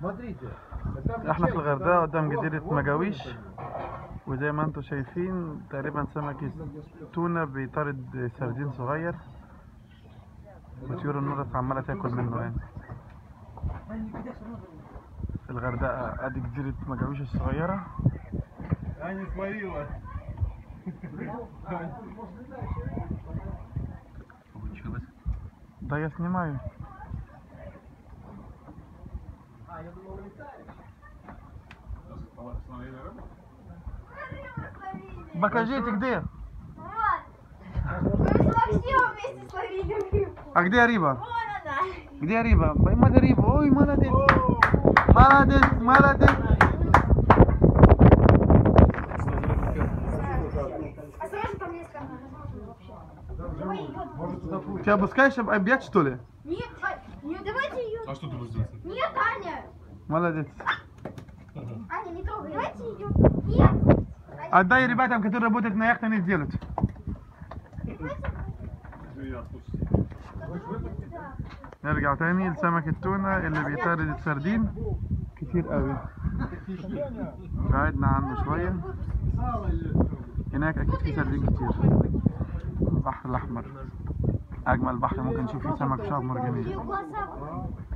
احنا في الغردقة قدام جزيرة مجاويش، وزي ما انتم شايفين تقريبا سمك التونة بيطارد سردين صغير، وطيور النورس عمالة تاكل منه يعني. في الغردقة ادي جزيرة مجاويش الصغيرة. ده снимаю. Покажите где. А где рыба? Где рыба? Поймали рыбу. Ой, молодец. Молодец, молодец. Ты опускаешь объект, что ли? Нет, давайте ее. А что ты будешь делать? Нет, Аня. Молодец. Аня, не трогай. Давайте ее. Нет. Отдай ребятам, которые работают на яхте, они сделают. نرجع تاني لسمك التونة اللي بيطارد السردين كتير قوي. بعدنا عنه شوية. هناك أكيد في سردين كتير. البحر الأحمر أجمل بحر ممكن نشوف فيه سمك شعاب مرجانية.